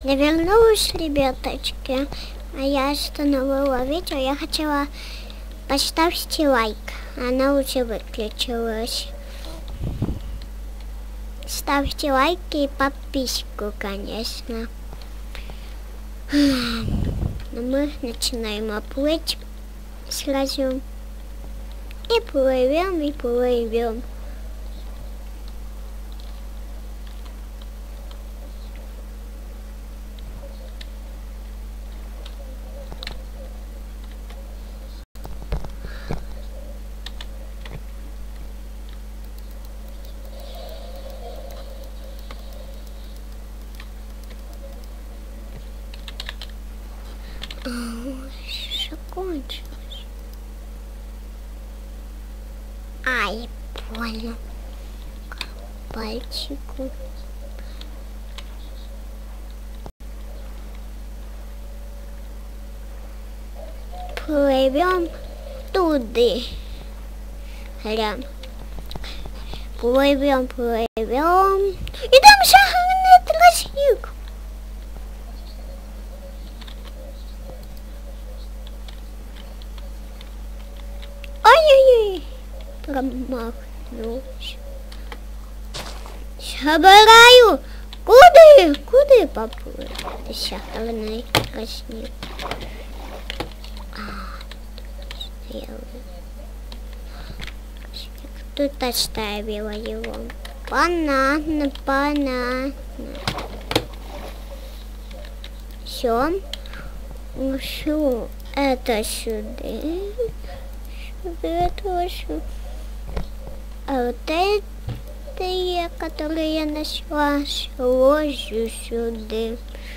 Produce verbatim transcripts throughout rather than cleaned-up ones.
Я вернулась, ребяточки. А я остановила видео. Я хотела поставьте лайк. Она уже выключилась. Ставьте лайки и подписку, конечно. Но мы начинаем плыть сразу. И плывем, и плывем. Все кончилось. Ай, больно. Пальчику. Плывем туда. Глянь. Плывем, плывем. И там шагнет тростник. Ай-яй-яй. Промахнулся. Собираю. Куда? Куда поплыл? Шагнет тростник. Тут оставила его. Понятно, понятно. Все. Все. Это сюда. Сюда, это сюда. А вот это я, которую я нашла, сложу сюда.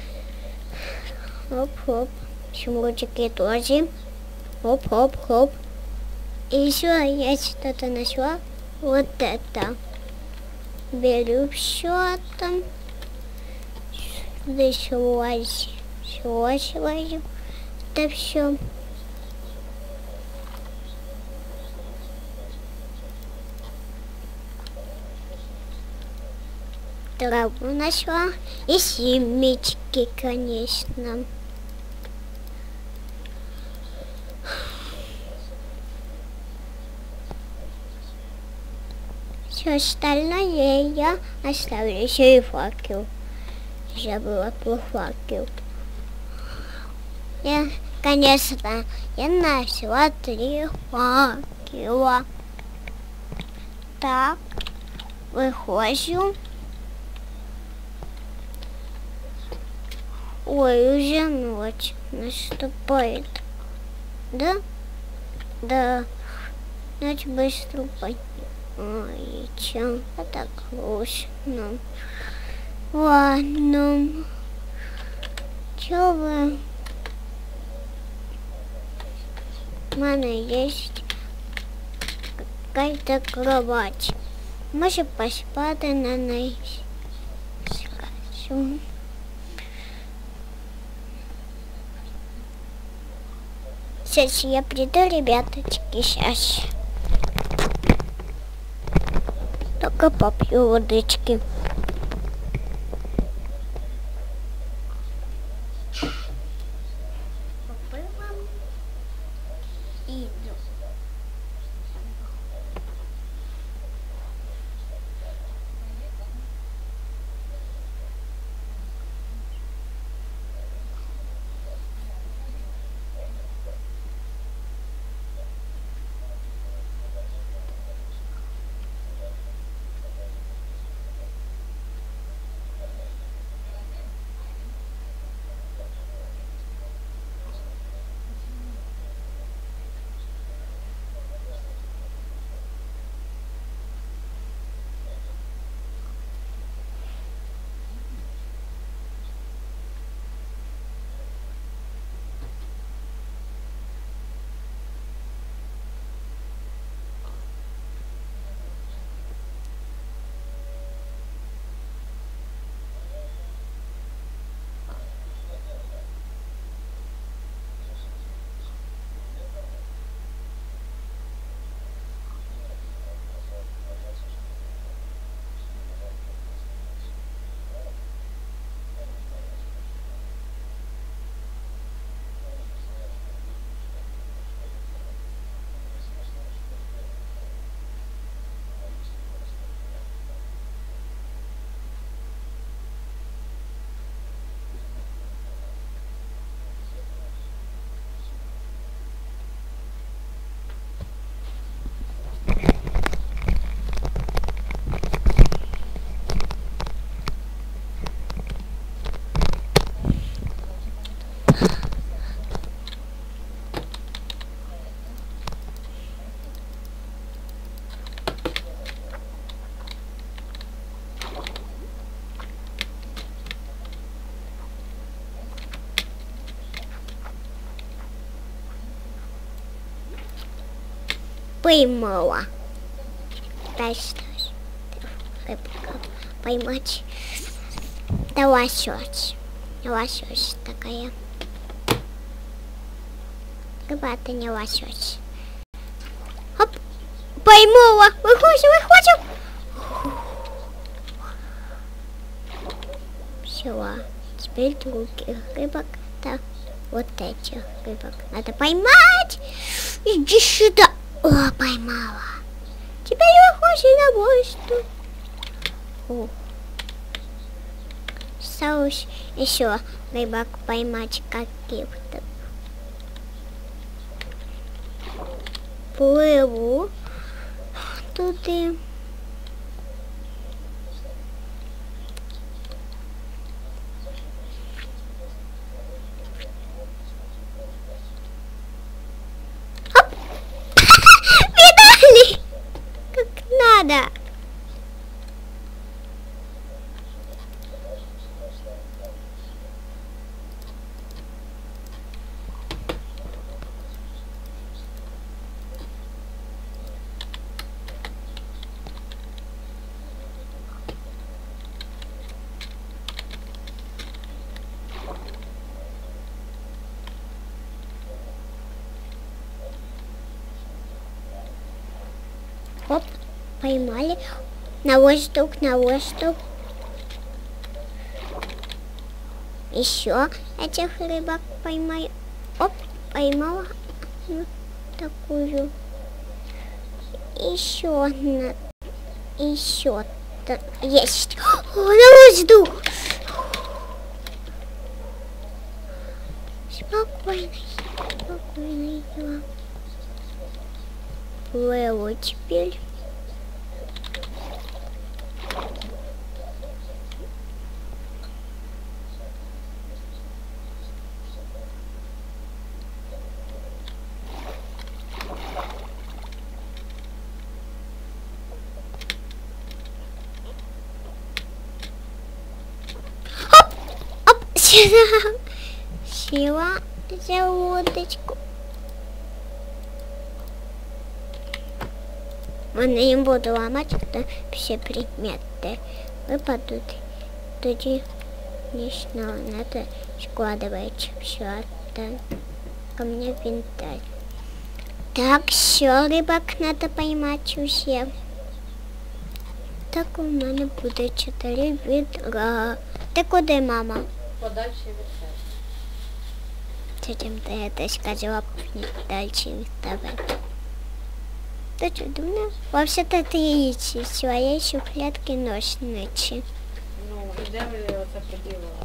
Хоп-хоп. Шмурчики тоже. Хоп-хоп-хоп. И еще я что-то нашла. Вот это. Беру все там. Сюда слазь. Слазь, слазь. Это все. Траву нашла. И семечки, конечно. Все остальное я оставлю. Еще и факел. Забыла про факел. Я, конечно, я нашла три факела. Так, выхожу. Ой, уже ночь наступает. Да? Да. Ночь быстро пойдет. Ой, чем это грустно. Ладно. Чё вы? У меня есть какая-то кровать. Может поспать на ней. Скажу. Сейчас я приду, ребяточки, сейчас. Только попью водички. Попивам и иду. поймала. Дальше рыбка поймать. Да лосось. Лосось такая. Рыба, это не лосось. Оп, поймала. Выходим, выходим. Все. Теперь других рыбок. Да, вот этих рыбок надо поймать. Иди сюда. О, поймала. Теперь выходим на воздух. О. Осталось еще рыбок поймать каких-то. Плыву. Тут и... Оп! Видали? Как надо. Оп, поймали. На воздух, на воздух. Еще этих рыбок поймаю. Оп, поймала. Вот такую. Еще одна. Еще. Есть. О, на воздух. Спокойно. Спокойно дела. Плыву теперь. Оп, оп, сюда. Села за удочку. Я не буду ломать, когда все предметы выпадут. Тоді лично надо складывать все это ко мне в инвентарь. Так, все, рыбок надо поймать усе. Так у мене буде чотири відра. Ти куди, мама? Подальше від себе. Зачем ти это сказала дальше від тебе? Ты что, думала? Вообще-то ты яйца своей шухлядки ночи. Ну, і де ви оце поділили?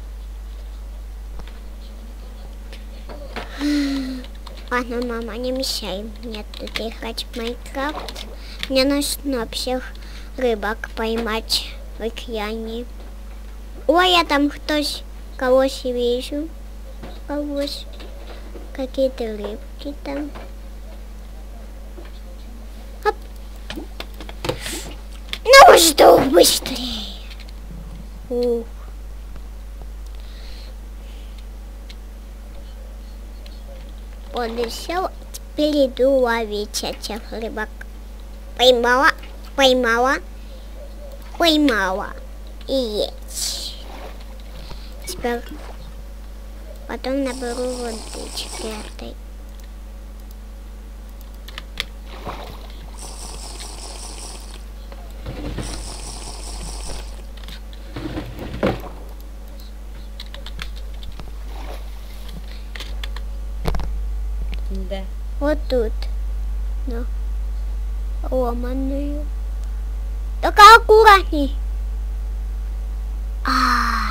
Ладно, мама, не мешай мне тут играть в Майнкрафт. Мне нужно всех рыбок поймать в океане. Ой, я там кто-то, кого-то вижу. Кого-то. Какие-то рыбки там. Оп. Ну что, быстрее. Ух. Подошел, теперь иду ловить этих рыбок. Поймала, поймала, поймала. И есть. Теперь потом наберу водички этой. Де? Вот тут. Да. Ломаную. Только аккуратней. А,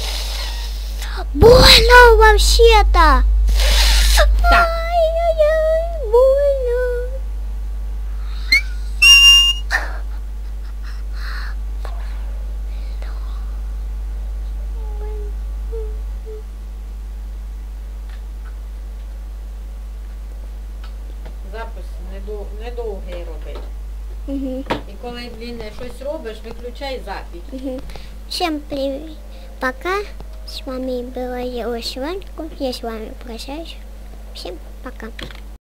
больно вообще-то. Так. Ай-яй-яй, больно. Запис недов- недовгий робить. Угу. І коли він щось робиш, виключай запись. Угу. Всем привет. Пока. С вами была я, Ошванько. Я с вами прощаюсь. Всем пока.